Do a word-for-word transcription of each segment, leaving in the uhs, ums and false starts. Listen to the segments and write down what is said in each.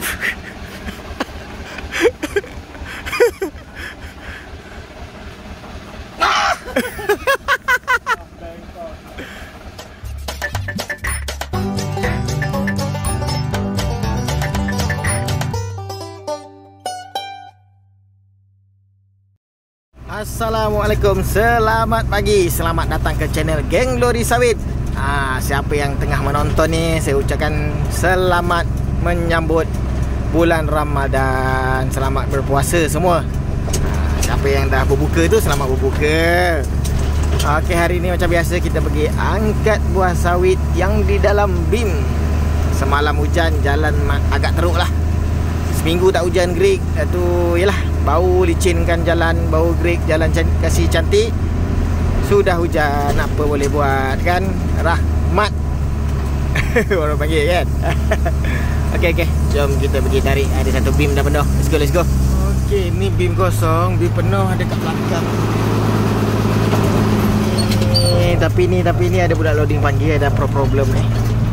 Assalamualaikum, selamat pagi, selamat datang ke channel Geng Lori Sawit. Ah, siapa yang tengah menonton ni, saya ucapkan selamat menyambut bulan Ramadan, selamat berpuasa semua. Ah, siapa yang dah berbuka tu, selamat berbuka. Okey, hari ni macam biasa kita pergi angkat buah sawit yang di dalam bim. Semalam hujan, jalan agak teruk lah. Seminggu tak hujan gerik, tu yalah, bau licinkan jalan, bau gerik, jalan can- kasih cantik. Sudah hujan, apa boleh buat kan? Rahmat. Orang panggil kan. Okey okey, jom kita pergi tarik. Ada satu bim dah penuh. Let's go let's go. Okey, ni bim kosong, bim penuh ada kat belakang. Eh, tapi ni tapi ni ada budak loading panggil, ada pro problem ni.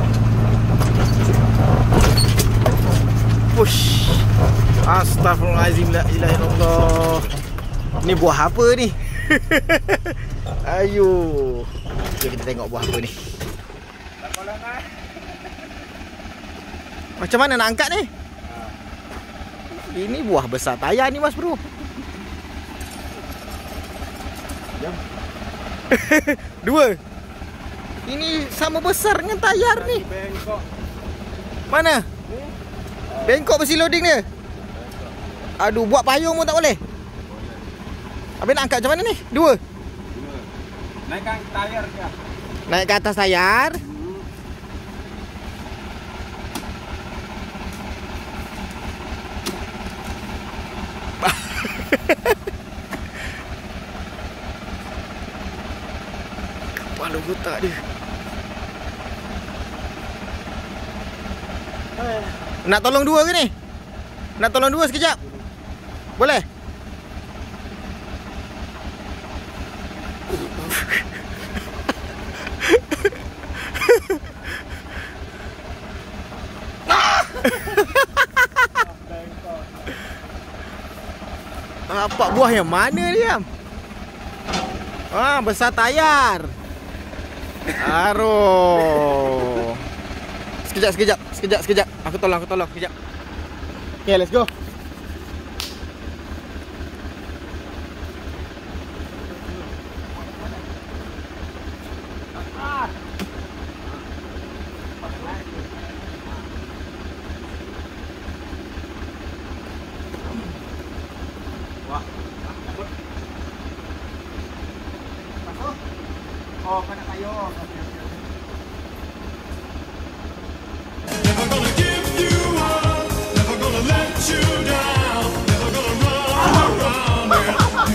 Push. Astaghfirullahaladzim, la ilaha illallah. Ni buah apa ni? Ayo. Jom kita tengok buah apa ni. Macam mana nak angkat ni? Ini buah besar tayar ni, Mas Bro. Jom. Dua. Ini sama besar dengan tayar ni. Bengkok. Mana? Bengkok besi loading dia. Aduh, buat payung pun tak boleh. Habis nak angkat macam mana ni? Dua. Dua. Naikkan tayar dia. Naik ke atas tayar. Kepala otak dia. Nak tolong dua ke ni? Nak tolong dua sekejap? Boleh? Apa buah yang mana dia? Ah, besar tayar. Aduh. Sekejap, sekejap, sekejap, sekejap. Aku tolong, aku tolong, sekejap. Okay, let's go. Oh, kena payung. Okey, okey, okey. Never gonna give you up, never gonna let you down, never gonna run around it.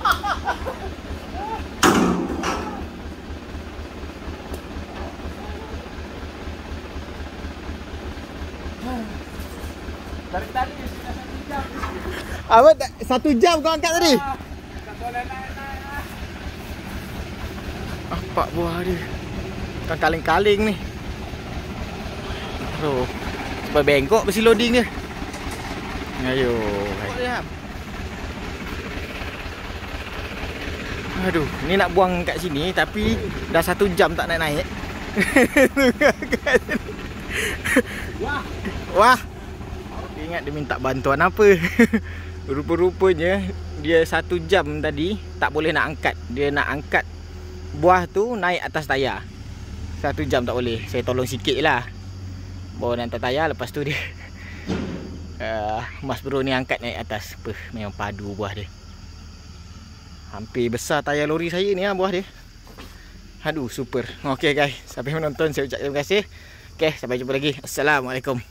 Dari tadi sudah satu jam. Apa satu jam kau angkat tadi? Tak boleh naik-naik lah. Apa buah dia? Kan kaling-kaling ni. Aduh. Sebab bengkok besi loading dia. Ayo. Aduh, ni nak buang kat sini tapi dah satu jam tak naik-naik. Wah. Wah. Ingat dia minta bantuan apa. Rupa-rupanya dia satu jam tadi tak boleh nak angkat. Dia nak angkat buah tu naik atas tayar. Satu jam tak boleh. Saya tolong sikit je lah. Bawa naik atas tayar. Lepas tu dia uh, Mas Bro ni angkat naik atas. Puh, memang padu buah dia. Hampir besar tayar lori saya ni lah buah dia. Aduh, super. Okay guys, sampai menonton saya ucap terima kasih. Okay, sampai jumpa lagi. Assalamualaikum.